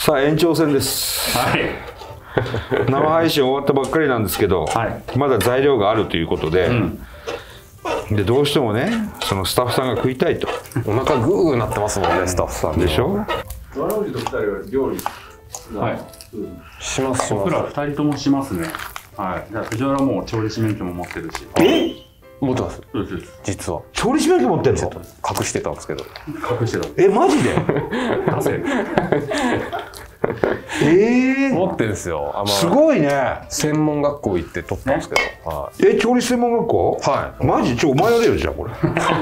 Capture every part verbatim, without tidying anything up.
さあ延長戦です。はい。生配信終わったばっかりなんですけど、はい、まだ材料があるということで、うん、でどうしてもね、そのスタッフさんが食いたいと。 お腹グーグーなってますもんね、スタッフさんでしょ。 わらおじとふたりは料理、 はい、うん、しますします。 僕らふたりともしますね。はい。じゃあ藤原はもう調理師免許も持ってるし。 え？ 持ってます。実は調理師免許持ってるの？ 隠してたんですけど。 隠してた。 え、マジで？ なぜ？ ええー、 持ってるんですよ。 あ、まあ、すごいね。 専門学校行って取ったんですけど。 はい、え、調理師専門学校？ はい。 マジ？ちょ、お前やれよじゃあこれ。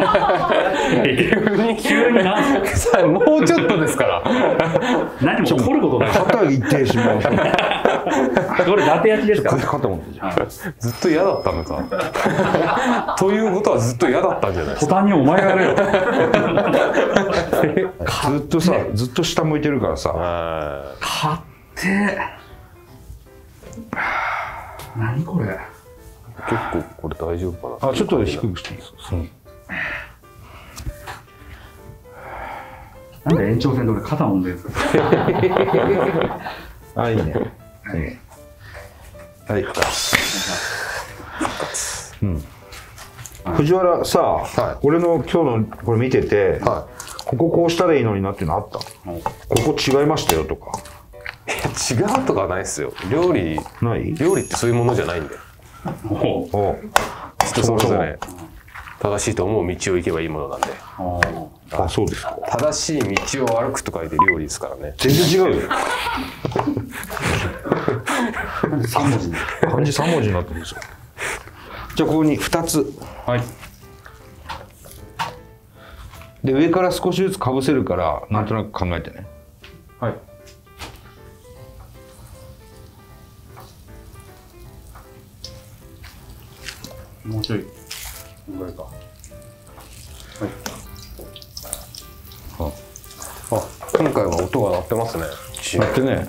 急に急になんかもうちょっとですから。 何も起こることない。 肩一定します。 これ伊達焼きですか？ 肩持ってじゃん。 ずっと嫌だったのか。ということはずっと嫌だったんじゃないですか。 途端にお前がやれよ。 ずっとさ、ずっと下向いてるからさ。 買って何これ。 結構これ大丈夫かな。 あ、ちょっと低くしていいですか。 なんで延長戦で俺肩揉んでるんですか。 あ、いいね。はい。はい、復活。うん。藤原さ、はい、俺の今日のこれ見てて、はい、こここうしたらいいのになっていうのあった？うん、ここ違いましたよとか。 違うとかないですよ。料理ない？ 料理ってそういうものじゃないんで。おお。人それぞれ正しいと思う道を行けばいいものなんで。 あ、そうですか。 正しい道を歩くと書いて料理ですからね。 全然違うよ。三文字。漢字三文字になってるんですよ。じゃあここに二つ。はい。で上から少しずつかぶせるからなんとなく考えてね。はい。 もうちょいぐらいか。はい。 あ、あ、今回は音が鳴ってますね。 鳴ってね。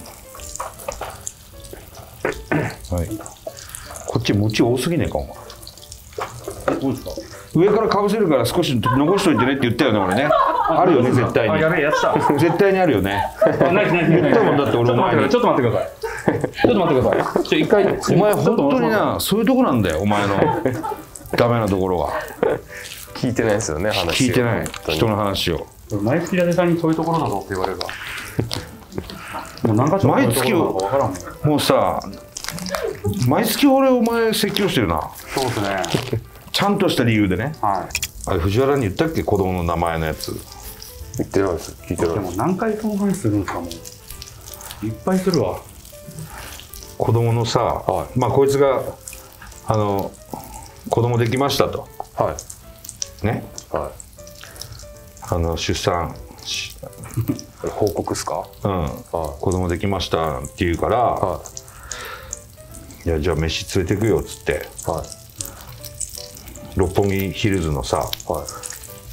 はい。こっち餅多すぎねえかお前。 え、どうですか。 上からかぶせるから少し残しといてねって言ったよね俺ね。あるよね絶対に。 あ、やべえやった。 絶対にあるよね。 ないないない。 言ったもんだって俺お前に。 ちょっと待ってください。ちょっと待ってください。ちょ一回。 お前本当にな、そういうとこなんだよお前のダメなところは。 聞いてないですよね話。 聞いてない人の話を。 毎月伊達さんにそういうところだぞって言われるわ。もう何か所毎月をもうさ、毎月俺お前説教してるな。 そうですね。 ちゃんとした理由でね。 はい。 あれ藤原に言ったっけ子供の名前のやつ。 言ってないです。聞いてない。 でも何回その話するんですかもう。いっぱいするわ。 子供のさ、はい、まあこいつがあの子供できましたと。はい。ね。はい。あの出産報告っすか？ うん。はい、子供できましたって言うから、はい、いやじゃあ飯連れてくよっつって。はい。六本木ヒルズのさ、はい、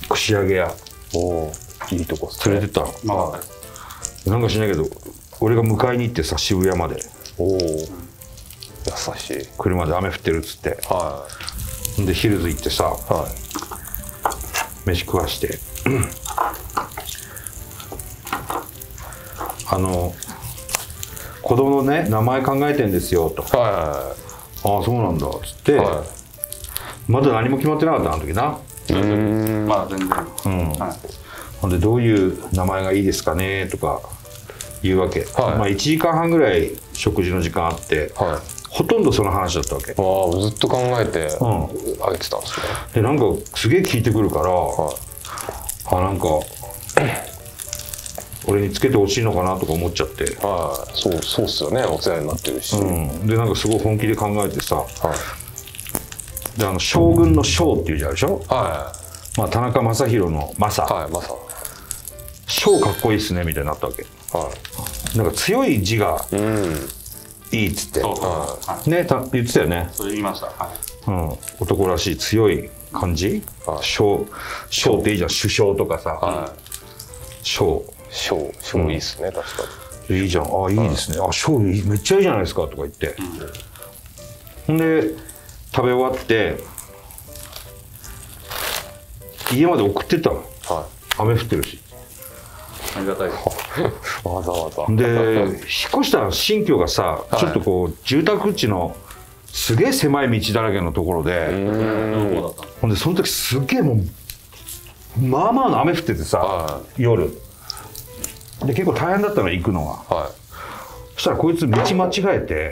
串揚げ屋。 おー、いいとこっすね。 連れてったの。まあ、なんかしないけど俺が迎えに行ってさ渋谷まで。 おお、優しい。 車で雨降ってるっつって、はい、でヒルズ行ってさ、はい、飯食わしてあの子供のね名前考えてんですよと、はいはいはい、ああそうなんだっつって、はい、まだ何も決まってなかったあの時な。 うーん、まあ全然、うん、はい、 ほんでどういう名前がいいですかねとか言うわけ、はい、まあいちじかんはんぐらい食事の時間あって、はい、ほとんどその話だったわけ。 ああ、ずっと考えてあげてたんですね。 でなんかすげえ聞いてくるから、はい、あなんか俺につけてほしいのかなとか思っちゃって、 はい、そうそうっすよね、お世話になってるし、 うん、でなんかすごい本気で考えてさ、はい、であの将軍の将っていう字あるでしょ、はい、まあ田中将大の正、はい、正将かっこいいっすねみたいになったわけ、はい、なんか強い字がいいっつって、うん、はい、ねた言ってたよね。 それ言いました、はい、 うん、男らしい強い感じ、はい、将将っていいじゃん、首相とかさ、はい、将将将いいっすね、うん、確かにいいじゃん、あいいですね、あ将めっちゃいいじゃないですかとか言って、ほ、うん、で食べ終わって家まで送ってったの、はい、雨降ってるしありがたいです。 わざわざ。 で引っ越した新居がさ、はい、ちょっとこう住宅地のすげえ狭い道だらけのところで、ほんでその時すげえもうまあまあの雨降っててさ、はい、夜で結構大変だったの行くのが、はい、そしたらこいつ道間違えて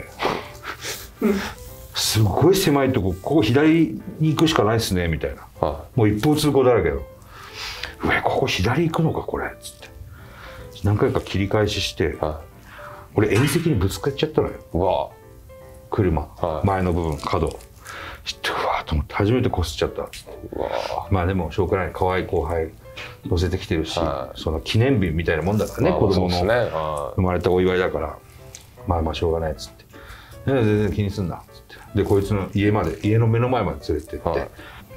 すごい狭いとこ、ここ左に行くしかないっすねみたいな、はい、もう一方通行だらけど、うわここ左行くのかこれっつって何回か切り返しして、はい、俺縁石にぶつかっちゃったのよ。 うわ車、はい、前の部分角知ってうわーと思って初めてこすっちゃったっつって、うわまあでもしょうがない、可愛い後輩乗せてきてるし、はい、その記念日みたいなもんだからね、子供の生まれたお祝いだから、まあまあしょうがないっつって、全然気にすんなっつって、でこいつの家まで家の目の前まで連れてって、はい、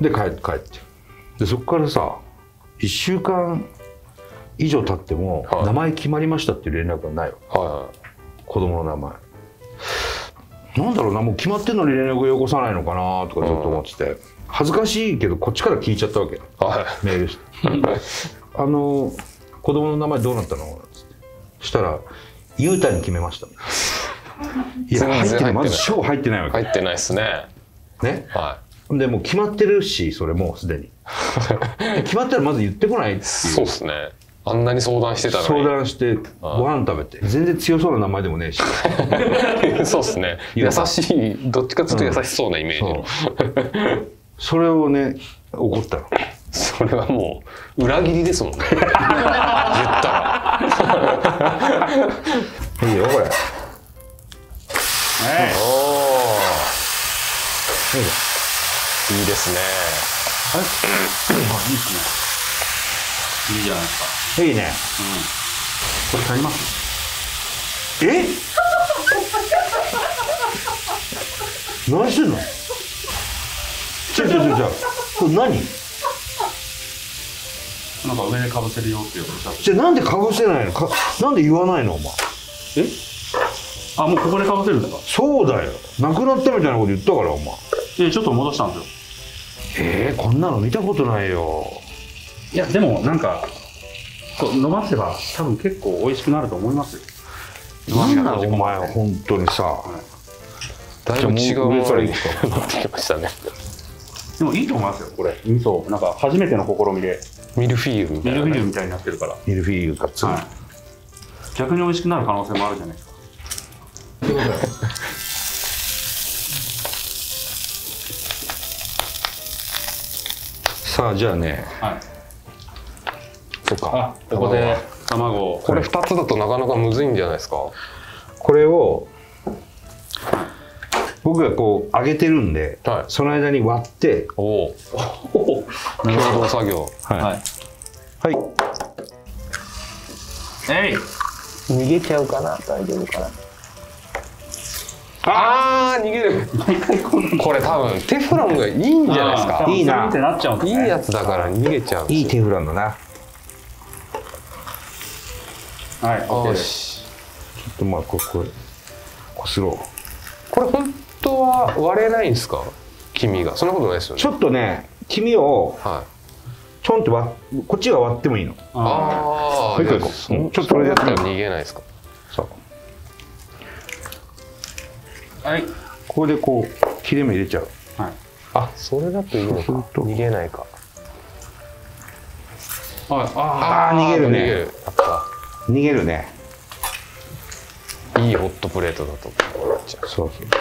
で帰って帰ってでそこからさいっしゅうかん以上経っても、はい、名前決まりましたっていう連絡がないわ、はい、子供の名前なんだろうな、もう決まってんのに連絡をよこさないのかなとかずっと思ってて、うん、恥ずかしいけどこっちから聞いちゃったわけよ、はい、メールしてあの子供の名前どうなったのってそしたらゆうたに決めましたいや入ってない、まず賞入ってないわけ、 入ってないっすねね、はい、でもう決まってるしそれもうすでに決まったらまず言ってこないっていう。 そうっすね、あんなに相談してたのに相談してご飯食べて全然強そうな名前でもねえしそうっすね、優しい、どっちかっていうと優しそうなイメージの、 うん、そ, それをね怒ったの。 それはもう裏切りですもんね言ったらいいよこれ、 はい、おーいいですね。 あれいいですね、いいじゃないですか。 いいね、 うん、これ買います。 え何してんの。ちょちょちょちょこれ何なんか上でかぶせるよっておっしゃって。 じゃあなんでかぶせないのか、なんで言わないのお前。 えあ、もうここでかぶせるんですか。 そうだよ、なくなったみたいなこと言ったからお前。 えちょっと戻したんですよ。 えー、こんなの見たことないよ。 いやでもなんかこう伸ばせば多分結構美味しくなると思いますよ。 なんなのお前は本当にさ、はい、 だいぶ違うものになってきましたね。 でもいいと思いますよこれ。味噌なんか初めての試みでミルフィーユみたいな、ね、 ミルフィーユみたいになってるから。 ミルフィーユがつ、はい、 逆に美味しくなる可能性もあるじゃないですか。 さあじゃあね、はい、 そうか、 あここで卵をこれふたつだとなかなかむずいんじゃないですか。 これを僕がこう揚げてるんで、はい、その間に割って、 おお共同作業、 はいはい、はい、 えい逃げちゃうかな、大丈夫かな。あー逃げるこれ多分テフロンがいいんじゃないですか。 いいな、 いいやつだから逃げちゃう。 いいテフロンだな。 はい、 よし。ちょっとまあこここすろう。 これ本当は割れないんですか、黄身が。そんなことないですよね。 ちょっとね黄身をちょんって割っ、こっちが割ってもいいの。 ああ、 ちょっとそれでやったら逃げないですか。 そう。 はい。 ここでこう切れ目入れちゃう。 はい。あ、それだといいのか。逃げないか。 ああ、逃げるね。逃げる。逃げるね。 いいホットプレートだと思っちゃう。 そうそう。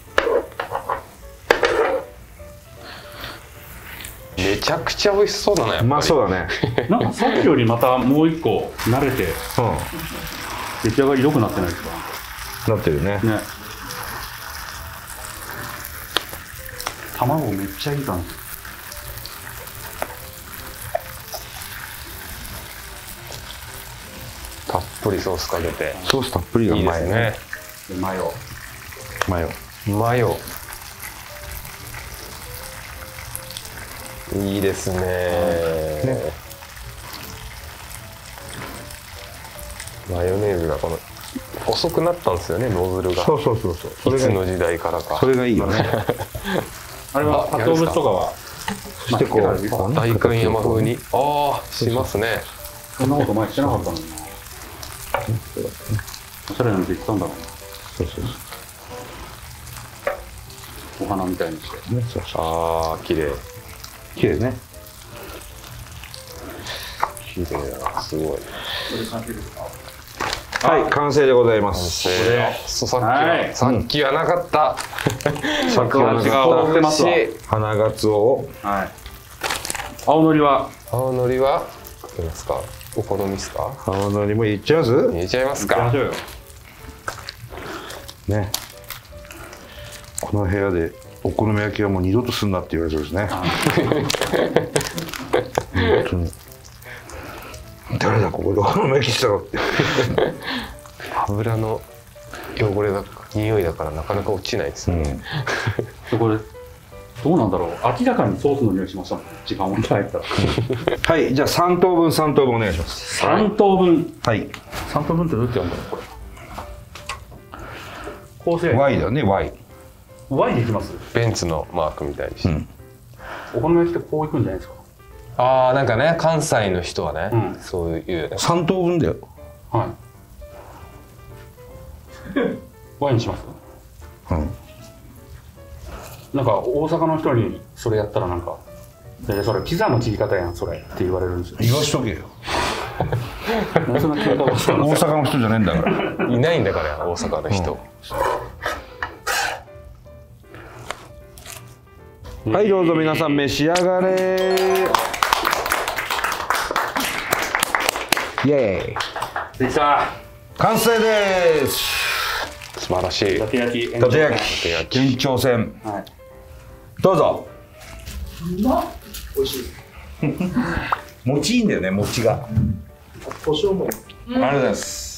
めちゃくちゃ美味しそうだね。 うまそうだね。 なんかさっきよりまたもう一個慣れて、うん、出来上がり良くなってないですか。 なってるね。ね。 卵めっちゃいい感じ。 たっぷりソースかけて。 ソースたっぷりがうまいね。 でマヨ。 マヨ。 マヨ。いいですね。ね。マヨネーズがこの細くなったんですよね、ノズルが。 そうそうそうそう。 それいつの時代からか。 それがいいよね。 あれは鰹節とかは。 そしてこう代官山風に。ああ、しますね。 そんなこと前してなかったのにな。 おしゃれな店行ったんだろうな。 そうそうお花みたいにして。 ね、そうそう。 ああ、綺麗。 綺麗ね。 綺麗だな、すごい。 はい、完成でございます。 そう、さっきは、さっきはなかった。 さっきはなかってますわ。 花がつお。 はい。青のりは。 青のりは。どうですか。お好みですか。 青のりもいっちゃいます。 入れちゃいますか。 ね。この部屋でお好み焼きはもう二度とすんなって言われそうですね。本当に。誰だここでお好み焼きしたのって。 油の汚れが匂いだからなかなか落ちないですね。 うん、これどうなんだろう。明らかにソースの匂いしましたもん。時間をいただいたら。 はい、じゃあ三等分三等分お願いします。 三等分。 はい。 三等分ってどうやってやるんだろうこれ。構成 Y だね Y。 Y でいきます。 ベンツのマークみたいにして。うん、 お好み焼きってこういくんじゃないですか。 ああ、なんかね、関西の人はね、うん、そういうね。 三等分だよ。 はい。Y にします。うん。なんか大阪の人にそれやったらなんか、でそれピザの切り方やんそれって言われるんですよ。 言わしとけよ。 そんな大阪の人じゃねえんだから。 いないんだから大阪の人。 うん、はい、どうぞ皆さん召し上がれ。イエーイ。 できた。 完成です。 素晴らしい。 伊達焼き。 伊達焼き。延長戦。はい。どうぞ。 うまっ。美味しい。 餅いいんだよね、餅が。 胡椒も。 ありがとうございます。